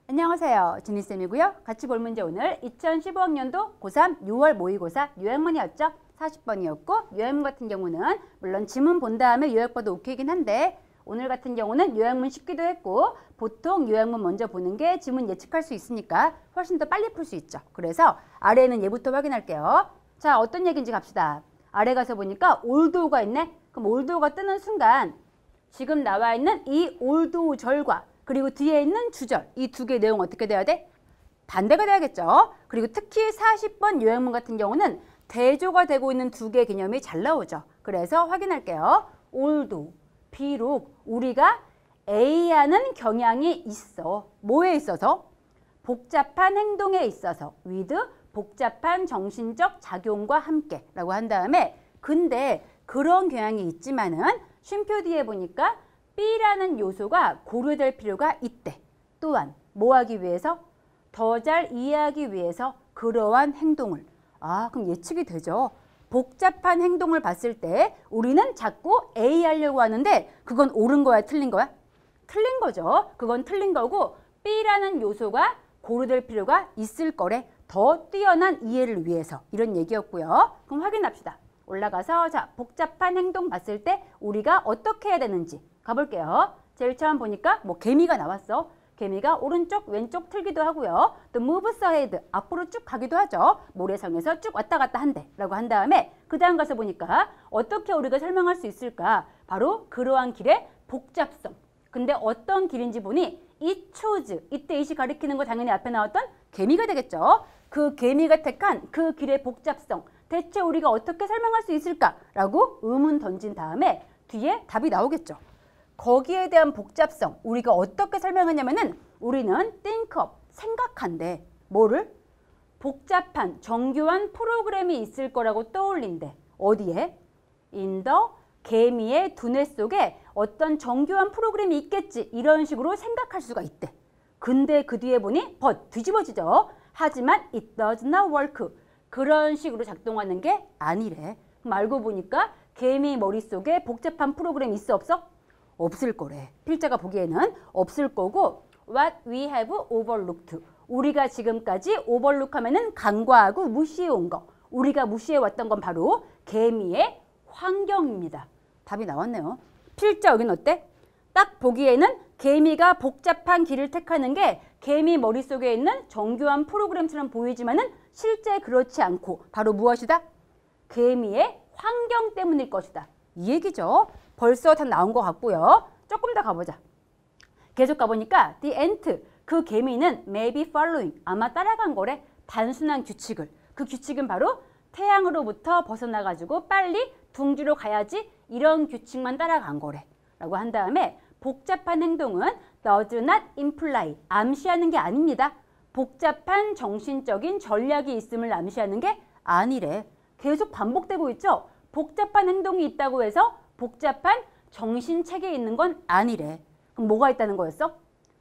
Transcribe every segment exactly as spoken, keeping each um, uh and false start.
안녕하세요. 지니쌤이고요. 같이 볼 문제 오늘 이천십오 학년도 고삼 유월 모의고사 요약문이었죠. 사십 번이었고 요약문 같은 경우는 물론 지문 본 다음에 요약 봐도 오케이긴 한데 오늘 같은 경우는 요약문 쉽기도 했고 보통 요약문 먼저 보는 게 지문 예측할 수 있으니까 훨씬 더 빨리 풀 수 있죠. 그래서 아래에는 얘부터 확인할게요. 자, 어떤 얘기인지 갑시다. 아래 가서 보니까 올드오가 있네. 그럼 올드오가 뜨는 순간 지금 나와 있는 이 올드오 절과 그리고 뒤에 있는 주절, 이 두 개의 내용 어떻게 돼야 돼? 반대가 돼야겠죠. 그리고 특히 사십 번 요약문 같은 경우는 대조가 되고 있는 두 개의 개념이 잘 나오죠. 그래서 확인할게요. 올도 비록 우리가 A하는 경향이 있어. 뭐에 있어서? 복잡한 행동에 있어서. with 복잡한 정신적 작용과 함께 라고 한 다음에 근데 그런 경향이 있지만은 쉼표 뒤에 보니까 B라는 요소가 고려될 필요가 있대. 또한 뭐 하기 위해서? 더 잘 이해하기 위해서 그러한 행동을. 아, 그럼 예측이 되죠. 복잡한 행동을 봤을 때 우리는 자꾸 A 하려고 하는데 그건 옳은 거야, 틀린 거야? 틀린 거죠. 그건 틀린 거고 B라는 요소가 고려될 필요가 있을 거래. 더 뛰어난 이해를 위해서. 이런 얘기였고요. 그럼 확인합시다. 올라가서 자, 복잡한 행동 봤을 때 우리가 어떻게 해야 되는지 가볼게요. 제일 처음 보니까 뭐 개미가 나왔어. 개미가 오른쪽 왼쪽 틀기도 하고요. 또 moves ahead 앞으로 쭉 가기도 하죠. 모래성에서 쭉 왔다 갔다 한대 라고 한 다음에 그 다음 가서 보니까 어떻게 우리가 설명할 수 있을까? 바로 그러한 길의 복잡성. 근데 어떤 길인지 보니 이 choose 이때 이시 가리키는 거 당연히 앞에 나왔던 개미가 되겠죠. 그 개미가 택한 그 길의 복잡성 대체 우리가 어떻게 설명할 수 있을까? 라고 의문 던진 다음에 뒤에 답이 나오겠죠. 거기에 대한 복잡성 우리가 어떻게 설명하냐면은 우리는 think of 생각한대. 뭐를? 복잡한 정교한 프로그램이 있을 거라고 떠올린대. 어디에? in the 개미의 두뇌 속에 어떤 정교한 프로그램이 있겠지. 이런 식으로 생각할 수가 있대. 근데 그 뒤에 보니 but 뒤집어지죠. 하지만 it does not work. 그런 식으로 작동하는 게 아니래. 그럼 알고 보니까 개미 머릿속에 복잡한 프로그램이 있어 없어? 없을 거래. 필자가 보기에는 없을 거고 what we have overlooked. 우리가 지금까지 overlook 하면은 간과하고 무시해온 거. 우리가 무시해왔던 건 바로 개미의 환경입니다. 답이 나왔네요. 필자 여긴 어때? 딱 보기에는 개미가 복잡한 길을 택하는 게 개미 머릿속에 있는 정교한 프로그램처럼 보이지만은 실제 그렇지 않고 바로 무엇이다? 개미의 환경 때문일 것이다. 이 얘기죠. 벌써 다 나온 것 같고요. 조금 더 가보자. 계속 가보니까 the ant, 그 개미는 maybe following, 아마 따라간 거래. 단순한 규칙을. 그 규칙은 바로 태양으로부터 벗어나가지고 빨리 둥지로 가야지 이런 규칙만 따라간 거래. 라고 한 다음에 복잡한 행동은 does not imply, 암시하는 게 아닙니다. 복잡한 정신적인 전략이 있음을 암시하는 게 아니래. 계속 반복되고 있죠. 복잡한 행동이 있다고 해서 복잡한 정신체계에 있는 건 아니래. 그럼 뭐가 있다는 거였어?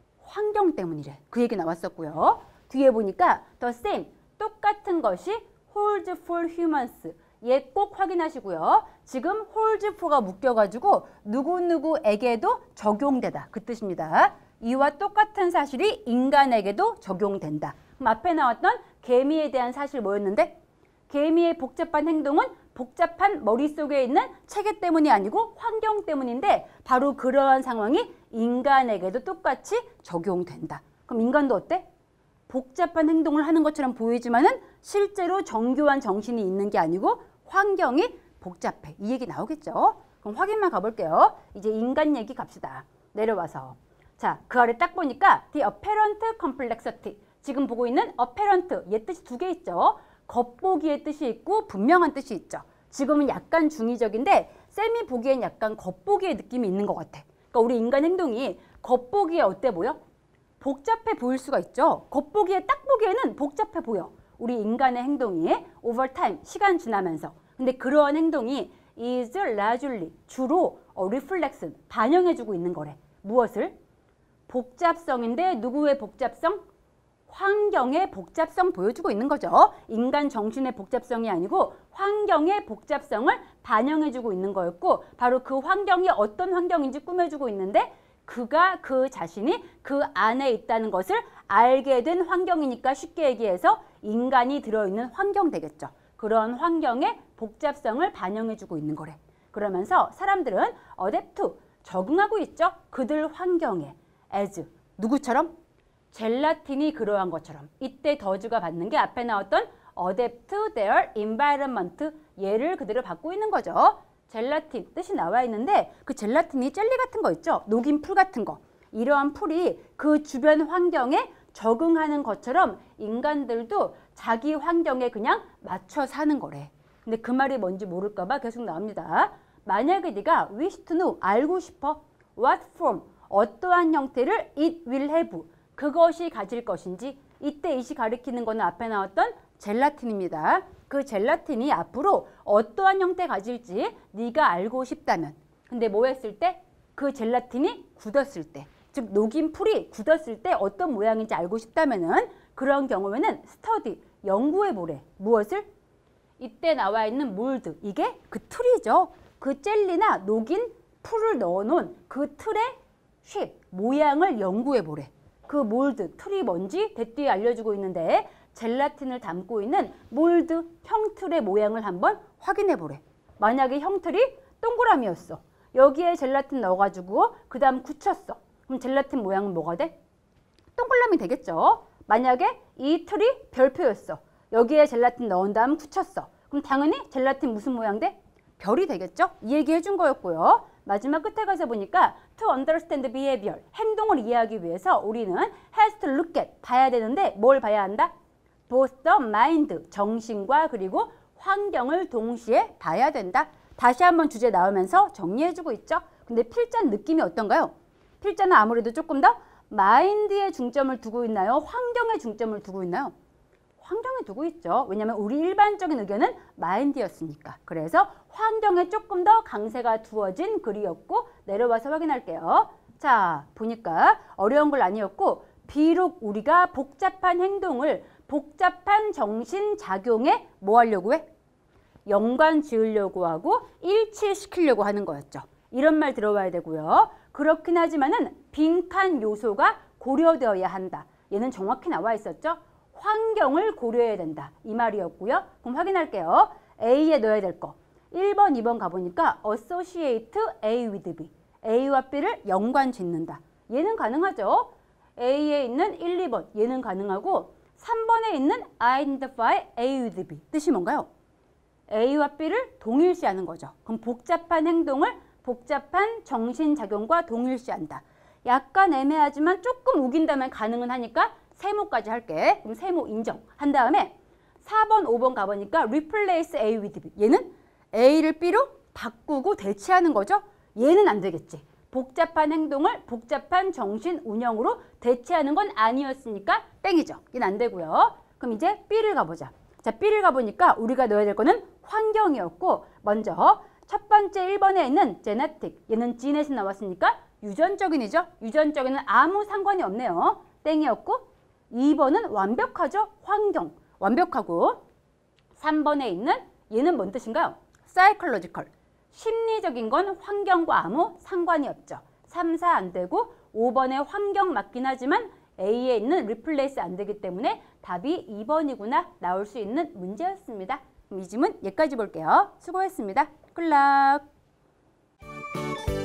환경 때문이래. 그 얘기 나왔었고요. 뒤에 보니까 the same, 똑같은 것이 holds for humans. 얘 꼭 확인하시고요. 지금 holds for가 묶여가지고 누구누구에게도 적용되다. 그 뜻입니다. 이와 똑같은 사실이 인간에게도 적용된다. 그럼 앞에 나왔던 개미에 대한 사실 뭐였는데? 개미의 복잡한 행동은 복잡한 머릿속에 있는 체계 때문이 아니고 환경 때문인데 바로 그러한 상황이 인간에게도 똑같이 적용된다. 그럼 인간도 어때? 복잡한 행동을 하는 것처럼 보이지만은 실제로 정교한 정신이 있는 게 아니고 환경이 복잡해. 이 얘기 나오겠죠? 그럼 확인만 가볼게요. 이제 인간 얘기 갑시다. 내려와서. 자, 그 아래 딱 보니까 the apparent complexity. 지금 보고 있는 apparent, 얘 뜻이 두 개 있죠? 겉보기의 뜻이 있고 분명한 뜻이 있죠. 지금은 약간 중의적인데 쌤이 보기엔 약간 겉보기의 느낌이 있는 것 같아. 그러니까 우리 인간 행동이 겉보기에 어때 보여? 복잡해 보일 수가 있죠. 겉보기에 딱 보기에는 복잡해 보여. 우리 인간의 행동이 over time, 시간 지나면서. 근데 그러한 행동이 is largely, 주로 어, reflection, 반영해주고 있는 거래. 무엇을? 복잡성인데 누구의 복잡성? 환경의 복잡성 보여주고 있는 거죠. 인간 정신의 복잡성이 아니고 환경의 복잡성을 반영해주고 있는 거였고 바로 그 환경이 어떤 환경인지 꾸며주고 있는데 그가 그 자신이 그 안에 있다는 것을 알게 된 환경이니까 쉽게 얘기해서 인간이 들어있는 환경 되겠죠. 그런 환경의 복잡성을 반영해주고 있는 거래. 그러면서 사람들은 어댑트, 적응하고 있죠. 그들 환경에. as, 누구처럼? 젤라틴이 그러한 것처럼. 이때 더즈가 받는 게 앞에 나왔던 adapt their environment, 얘를 그대로 받고 있는 거죠. 젤라틴 뜻이 나와 있는데 그 젤라틴이 젤리 같은 거 있죠. 녹인 풀 같은 거. 이러한 풀이 그 주변 환경에 적응하는 것처럼 인간들도 자기 환경에 그냥 맞춰 사는 거래. 근데 그 말이 뭔지 모를까 봐 계속 나옵니다. 만약에 네가 wish to know, 알고 싶어. what form, 어떠한 형태를 it will have, 그것이 가질 것인지. 이때 it이 가리키는 거는 앞에 나왔던 젤라틴입니다. 그 젤라틴이 앞으로 어떠한 형태 가질지 네가 알고 싶다면. 근데 뭐 했을 때? 그 젤라틴이 굳었을 때. 즉 녹인 풀이 굳었을 때 어떤 모양인지 알고 싶다면은 그런 경우에는 스터디, 연구해 보래. 무엇을? 이때 나와 있는 몰드, 이게 그 틀이죠. 그 젤리나 녹인 풀을 넣어놓은 그 틀의 쉐입, 모양을 연구해 보래. 그 몰드, 틀이 뭔지 대뒤에 알려주고 있는데 젤라틴을 담고 있는 몰드, 형틀의 모양을 한번 확인해 보래. 만약에 형틀이 동그라미였어. 여기에 젤라틴 넣어가지고 그 다음 굳혔어. 그럼 젤라틴 모양은 뭐가 돼? 동그라미 되겠죠. 만약에 이 틀이 별표였어. 여기에 젤라틴 넣은 다음 굳혔어. 그럼 당연히 젤라틴 무슨 모양 돼? 별이 되겠죠? 이 얘기 해준 거였고요. 마지막 끝에 가서 보니까 to understand behavior, 행동을 이해하기 위해서 우리는 has to look at, 봐야 되는데 뭘 봐야 한다? both the mind, 정신과 그리고 환경을 동시에 봐야 된다. 다시 한번 주제 나오면서 정리해주고 있죠. 근데 필자 느낌이 어떤가요? 필자는 아무래도 조금 더 마인드에 중점을 두고 있나요? 환경에 중점을 두고 있나요? 환경에 두고 있죠. 왜냐하면 우리 일반적인 의견은 마인드였으니까. 그래서 환경에 조금 더 강세가 두어진 글이었고 내려와서 확인할게요. 자, 보니까 어려운 글 아니었고 비록 우리가 복잡한 행동을 복잡한 정신작용에 뭐 하려고 해? 연관 지으려고 하고 일치시키려고 하는 거였죠. 이런 말 들어와야 되고요. 그렇긴 하지만은 빈칸 요소가 고려되어야 한다. 얘는 정확히 나와 있었죠. 환경을 고려해야 된다. 이 말이었고요. 그럼 확인할게요. A에 넣어야 될 거. 일 번, 이 번 가보니까 associate A with B. A와 B를 연관 짓는다. 얘는 가능하죠. A에 있는 일, 이 번. 얘는 가능하고 삼 번에 있는 identify A with B. 뜻이 뭔가요? A와 B를 동일시하는 거죠. 그럼 복잡한 행동을 복잡한 정신작용과 동일시한다. 약간 애매하지만 조금 우긴다면 가능은 하니까 세모까지 할게. 그럼 세모 인정. 한 다음에 사 번, 오 번 가보니까 replace A with B. 얘는 A를 B로 바꾸고 대체하는 거죠. 얘는 안 되겠지. 복잡한 행동을 복잡한 정신 운영으로 대체하는 건 아니었으니까 땡이죠. 얘는 안 되고요. 그럼 이제 B를 가보자. 자, B를 가보니까 우리가 넣어야 될 거는 환경이었고 먼저 첫 번째 일 번에 있는 genetic. 얘는 gene에서 나왔으니까 유전적인이죠. 유전적인은 아무 상관이 없네요. 땡이었고 이 번은 완벽하죠. 환경. 완벽하고 삼 번에 있는 얘는 뭔 뜻인가요? psychological. 심리적인 건 환경과 아무 상관이 없죠. 삼, 사 안 되고 오 번에 환경 맞긴 하지만 A에 있는 replace 안 되기 때문에 답이 이 번이구나 나올 수 있는 문제였습니다. 그럼 이 질문 여기까지 볼게요. 수고했습니다. 굿락.